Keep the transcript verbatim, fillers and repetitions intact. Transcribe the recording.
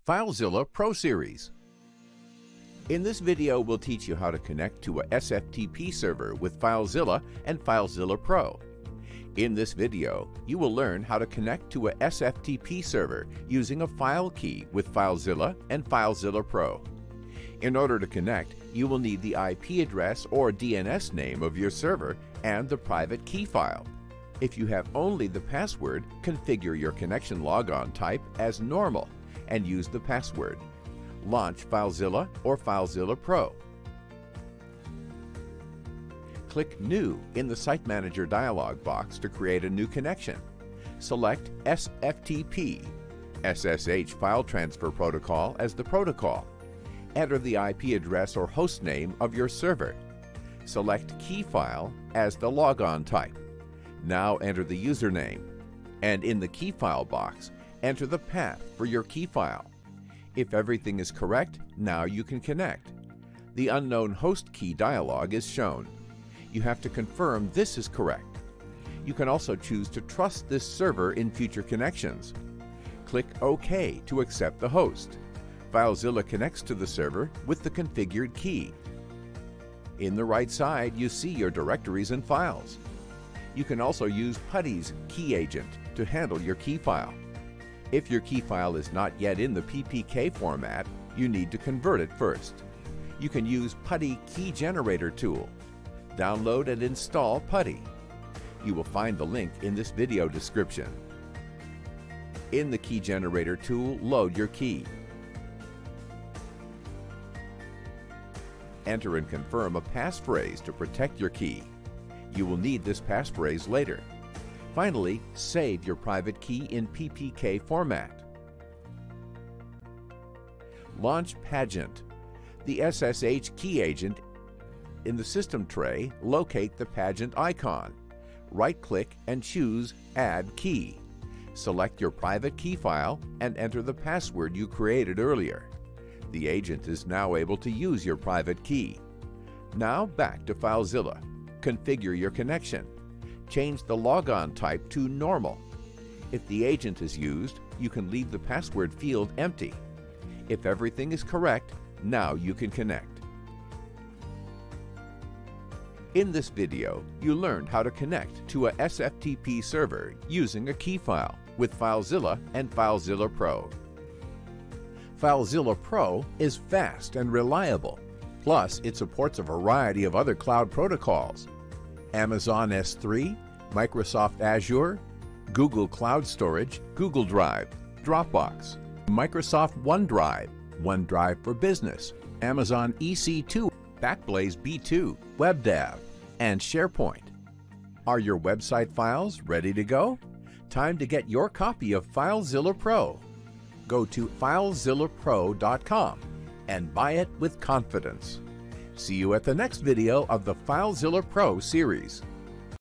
FileZilla Pro Series. In this video, we'll teach you how to connect to a S F T P server with FileZilla and FileZilla Pro. In this video, you will learn how to connect to a S F T P server using a file key with FileZilla and FileZilla Pro. In order to connect, you will need the I P address or D N S name of your server and the private key file. If you have only the password, configure your connection logon type as normal and use the password. Launch FileZilla or FileZilla Pro. Click New in the Site Manager dialog box to create a new connection. Select S F T P, S S H File Transfer Protocol as the protocol. Enter the I P address or host name of your server. Select Key File as the logon type. Now enter the username, and in the key file box, enter the path for your key file. If everything is correct, now you can connect. The unknown host key dialog is shown. You have to confirm this is correct. You can also choose to trust this server in future connections. Click OK to accept the host. FileZilla connects to the server with the configured key. In the right side, you see your directories and files. You can also use PuTTY's key agent to handle your key file. If your key file is not yet in the P P K format, you need to convert it first. You can use PuTTY Key Generator tool. Download and install PuTTY. You will find the link in this video description. In the Key Generator tool, load your key. Enter and confirm a passphrase to protect your key. You will need this passphrase later. Finally, save your private key in P P K format. Launch Pagent. The S S H key agent. In the system tray, locate the Pagent icon. Right-click and choose Add Key. Select your private key file and enter the password you created earlier. The agent is now able to use your private key. Now back to FileZilla. Configure your connection. Change the logon type to normal. If the agent is used, you can leave the password field empty. If everything is correct, now you can connect. In this video, you learned how to connect to a S F T P server using a key file with FileZilla and FileZilla Pro. FileZilla Pro is fast and reliable. Plus, it supports a variety of other cloud protocols: Amazon S three, Microsoft Azure, Google Cloud Storage, Google Drive, Dropbox, Microsoft OneDrive, OneDrive for Business, Amazon E C two, Backblaze B two, WebDAV, and SharePoint. Are your website files ready to go? Time to get your copy of FileZilla Pro. Go to filezilla pro dot com and buy it with confidence. See you at the next video of the FileZilla Pro series.